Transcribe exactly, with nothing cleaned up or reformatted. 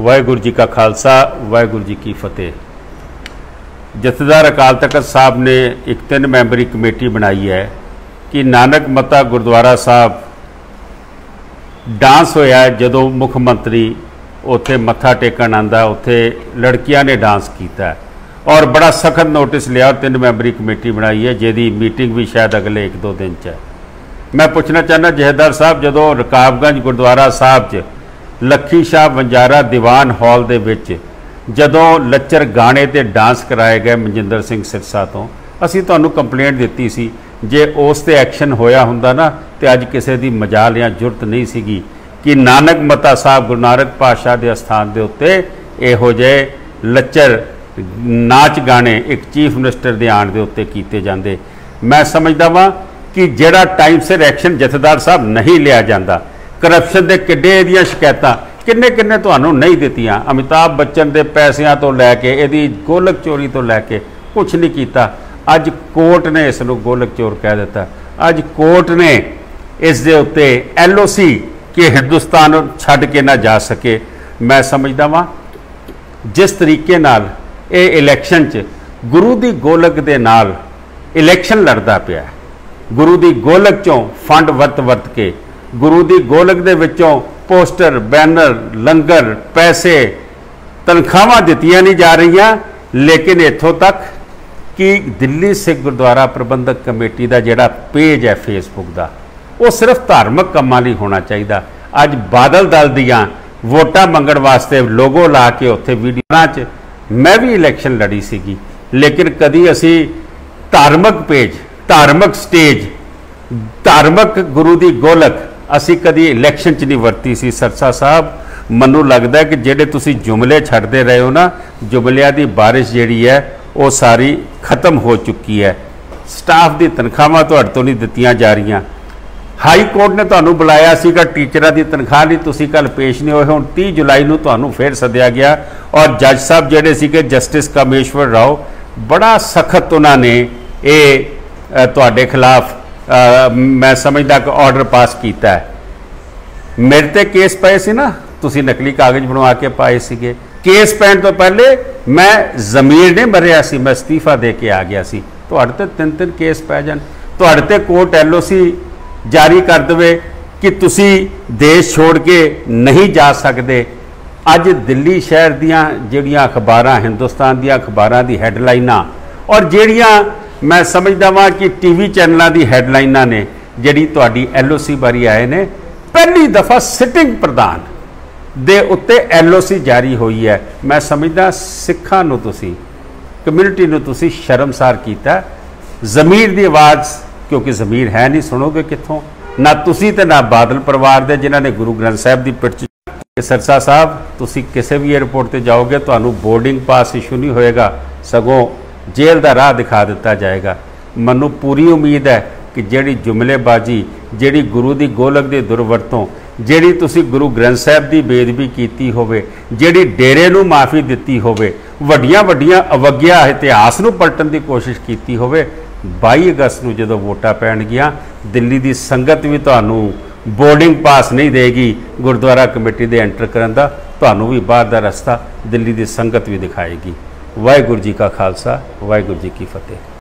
वाहिगुरू जी का खालसा वाहिगुरू जी की फतेह। जथेदार अकाल तख्त साहब ने एक तीन मैंबरी कमेटी बनाई है कि नानक मता गुरुद्वारा साहब डांस होया जदों मुख मंत्री उत्थे मत्था टेकन आंदा, उत्थे लड़कियां ने डांस किया और बड़ा सख्त नोटिस लिया और तीन मैंबरी कमेटी बनाई है जिहदी मीटिंग भी शायद अगले एक दो दिन च है। मैं पूछना चाहना जथेदार साहब, जदों रकाबगंज गुरुद्वारा साहब च लखी शाह बंजारा दीवान हॉल दे विच जदों लच्चर गाने ते डांस कराए गए मनजिंदर सिंह सिरसा तो असीं तुहानूं कंप्लेंट दित्ती सी, जे उस ते एक्शन होया हुंदा ना ते अज किसी दी मजाल या जुरत नहीं सीगी कि नानक मता साहब गुरु नानक पातशाह के अस्थान के उत्ते इहो जिहे लच्चर नाच गाने एक चीफ मिनिस्टर के आण के उत्ते कीते जांदे। मैं समझदा वां कि जिहड़ा टाइम सिर एक्शन जथेदार साहब नहीं लिया जाता, करप्शन के किड्डे इहदियां शिकायतां किन्ने किन्ने तुहानूं नहीं दित्तियां, अमिताभ बच्चन के पैसों तो लैके इहदी गोलक चोरी तो लैके कुछ नहीं किया। अज कोर्ट ने इस नूं गोलक चोर कह दिता, अज कोर्ट ने इस दे उत्ते एल ओ सी कि हिंदुस्तान छड्ड के ना जा सके। मैं समझदा वां जिस तरीके नाल ये इलैक्शन च गुरु की गोलक दे नाल इलैक्शन लड़दा पिया, गुरु की गोलक चों फंड वरत वरत के गुरु की गोलक दे विचों पोस्टर बैनर लंगर पैसे तनख्वाहां दित्तियां नहीं जा रही, लेकिन इत्थों तक कि दिल्ली सिख गुरुद्वारा प्रबंधक कमेटी का जिहड़ा पेज है फेसबुक का वो सिर्फ धार्मिक कामां लई होना चाहिए। अज बादल दल दियां वोटां मंगण वास्ते लोगो ला के उत्थे वीडियो च मैं भी इलैक्शन लड़ी सीगी, लेकिन कदी असी धार्मिक पेज धार्मिक स्टेज धार्मिक गुरु की गोलक असी कदी इलैक्शन च नहीं वरती सी। सरसा साहब, मनु लगता है कि जेडे तुसी जुमले छड्डदे रहे हो ना, जुमलियां की बारिश जिहड़ी है वो सारी खत्म हो चुकी है। स्टाफ की तनख्वाहां तुहाडे तो नहीं दित्तियां जा रही। हाई कोर्ट ने तुहानूं बुलाया सीगा, टीचरां की तनख्वाह नहीं तुसी कल पेश नहीं होए, हुण तीह जुलाई नूं तुहानूं फिर सद्दिया गया और जज साहब जिहड़े सीगे जस्टिस कामेश्वर राव बड़ा सख्त उन्होंने ये तुहाडे खिलाफ आ, मैं समझदा कि ऑर्डर पास किया है। मेरे ते केस पाए सी ना, तुसी नकली कागज बनवा के पाए सीगे। केस पैण तो पहले मैं जमीर ने मरिया सी, मैं इस्तीफा दे के आ गया सी। तुहाडे ते तीन तीन केस पै जाण, तुहाडे ते कोर्ट एल ओ सी जारी कर दे कि तुसी देश छोड़ के नहीं जा सकते। अज दिल्ली शहर दियां जिहड़ियां अखबारां हिंदुस्तान दियां अखबारां दी हैडलाइनां और जिहड़ियां मैं समझदा वां कि टीवी चैनलों की हैडलाइनां ने जिहड़ी तुहाडी एल ओ सी बारी आए ने, पहली दफा सिटिंग प्रधान दे उत्ते एल ओ सी जारी हुई है। मैं समझदा सिखां नूं तुसी कम्यूनिटी नूं तुसी शर्मसार कीता। ज़मीर की आवाज़ क्योंकि ज़मीर है नहीं, सुनोगे कित्थों? ना तुसी ते ना बादल परिवार दे जिन्हां ने गुरु ग्रंथ साहिब की पिट सरसा साहब, तुसी किसी भी एयरपोर्ट पर जाओगे तुहानूं बोर्डिंग पास इशू नहीं होएगा, सगों जेल का राह दिखा दिता जाएगा। मनु पूरी उम्मीद है कि जिहड़ी जुमलेबाजी जिहड़ी गुरु की गोलक की दुरवरतों जिहड़ी तुसी गुरु ग्रंथ साहिब की बेदबी कीती होवे, जिहड़ी डेरे नूं माफ़ी दित्ती होवे, वड्डियां वड्डियां अवग्या इतिहास नूं पलटन की कोशिश की होवे, बाई अगस्त नूं जदों वोटां पैणगियां दिल्ली की संगत भी तुहानूं बोर्डिंग पास नहीं देगी गुरुद्वारा कमेटी दे एंटर करन दा, तुहानूं भी बाहर दा रस्ता दिल्ली की संगत भी दिखाएगी। वाहिगुरू जी का खालसा वाहिगुरू जी की फतेह।